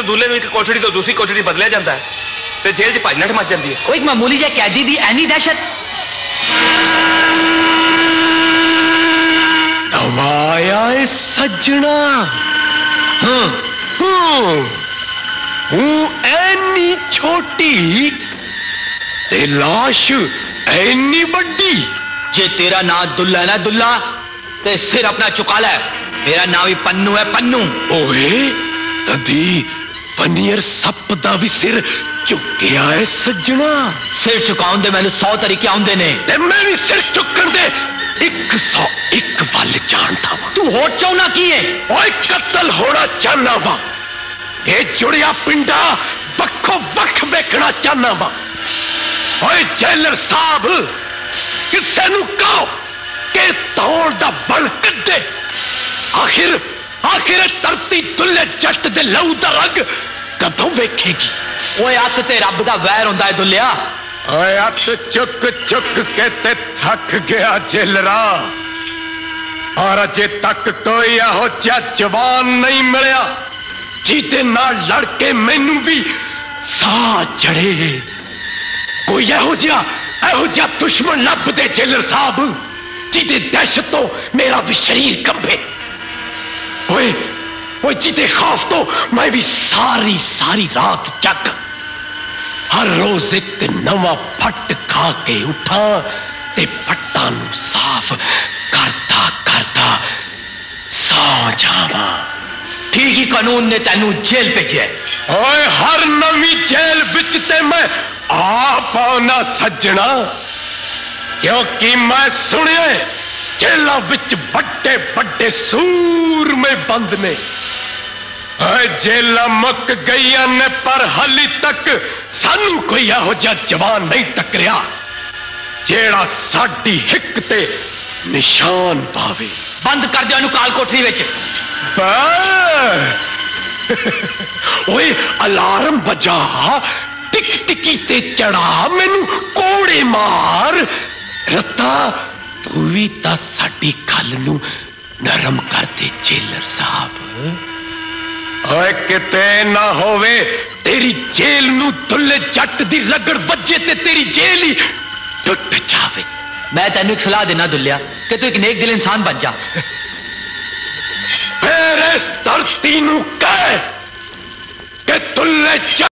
दूल्हे नूं एक कोठड़ी तो दूसरी कोठड़ी बदलिया जाता है ते जेल च भज नठ मच जाती है। एक मामूली जिहा कैदी दी ऐनी दहशत। नवाया सजना ऐनी छोटी ते लाश ऐनी बड़ी। जे तेरा नाम दुल्ला है ना दुल्ला ते सिर अपना चुका ले। मेरा नाम भी पन्नू है पन्नू। ओए कदी पनीर सप दा भी सिर चुकिया है सजना। सिर चुकाउन दे मैनू 100 तरीके आउंदे ने ते मैं भी सिर चुकन दे 101 वल जानता वा। तू होर चाहना की है? ओए कत्ल होना चाहना वा। ये जुड़िया पिंडा वक्खो वक्ख वेखना चाहना वा। ओए जेलर साहब किसे नू कहो के तौड़ दा बल कड्डे। आखिर धरती दुल्ले जट दे लहू दा रंग कदों वेखेगी? ओए अत ते रब दा वैर हुंदा है दुल्लिया। ओए अत चुक चुक के ते थक गया जेलरा। और अजे तक कोई एहो जिहा जवान नहीं मिलिया जिहदे नाल लड़ के मैनू भी साह चढ़े। कोई एहो जिहा दुश्मन लभ दे जेलर साहब जिहदे दहशत तो मेरा भी शरीर कंबे। ओए जिहदे खौफ तो मैं भी सारी सारी रात जग हर रोज एक नवा फट खा के उठा ते फट्टा नू साफ करता करता सौ जावा। ठीक ही कानून ने तेनू जेल भेजे। ओए हर नवी जेल विच ते मैं आप आना सजना क्योंकि मैं सुनिया जेलों विच बड़े बड़े सूर में बंद ने। जेल मुक गई ने पर हाली तक सानू कोई एहो जिहा जवान नहीं टकरिया जेड़ा साडी हिक ते निशान पावे। बंद कर दिया काल कोठरी विच। बस ओए अलार्म बजा टिक टिकी ते चढ़ा मैनू कोड़े मार। रत्ता तू भी तां साडी गल नू नरम कर दे जेलर साहब। ओए किते ना होवे तेरी जेल नू दुल्ले जट दी रगड़ वजे ते तेरी जेल ही टुट जावे। मैं तेनू एक सलाह देना दुल्लिया कि तू एक नेक दिल इंसान बन जा। फिर इस धरती नू कह के दुल्ले